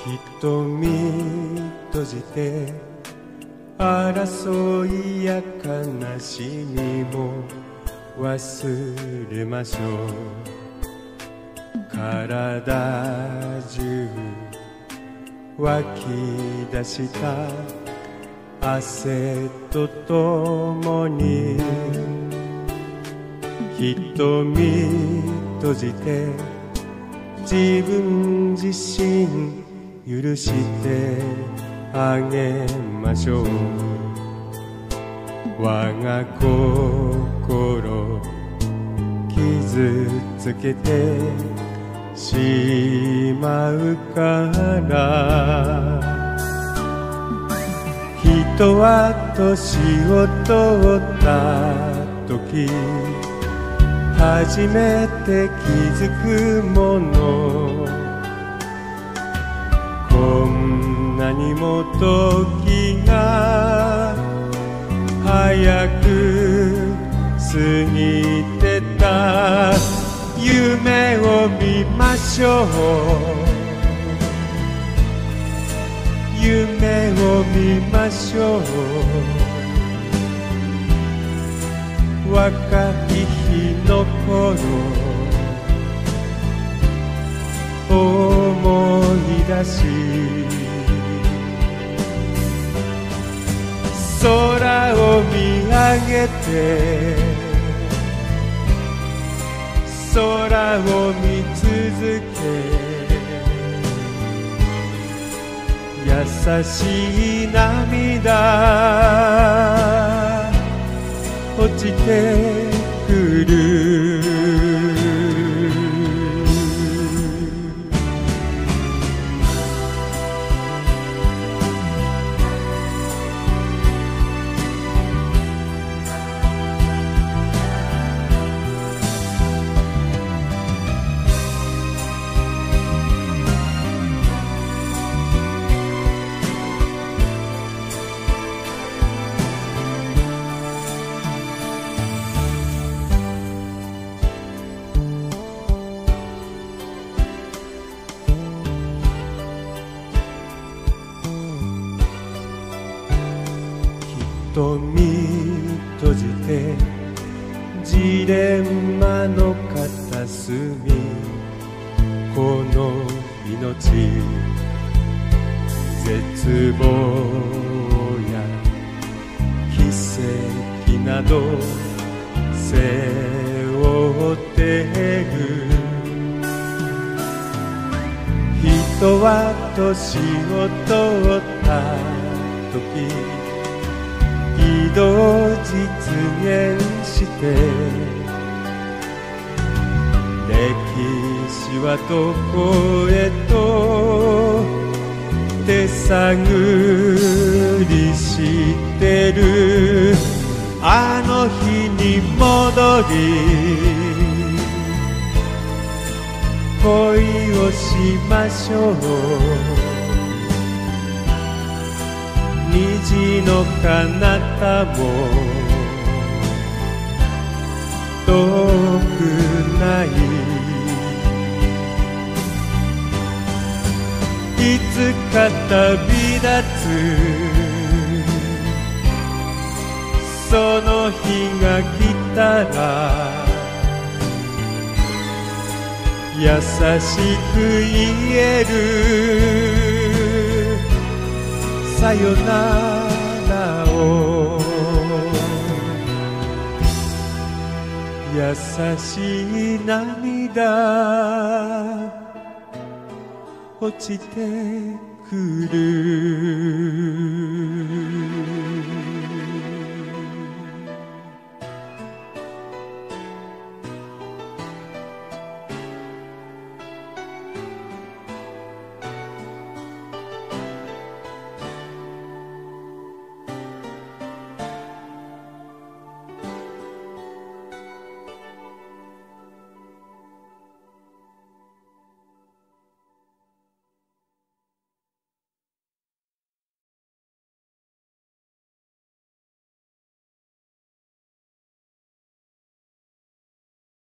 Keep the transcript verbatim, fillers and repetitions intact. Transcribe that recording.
瞳閉じて争いや悲しみも忘れましょう。体中湧き出した汗とともに瞳閉じて自分自身許してあげましょう。我が心傷つけてしまうから人は年を取った時初めて気づくものこんなにも時が早く過ぎてた夢を見ましょう夢を見ましょう若き日の頃思い出し空を見上げて空を見続け優しい涙落ちてくる瞳閉じてジレンマの片隅この命絶望や奇跡など背負ってる人は年を取った時二度実現して歴史はどこへと手探りしてるあの日に戻り恋をしましょう虹の彼方も遠くないいつか旅立つその日が来たら優しく言えるさよならを優しい涙落ちてくる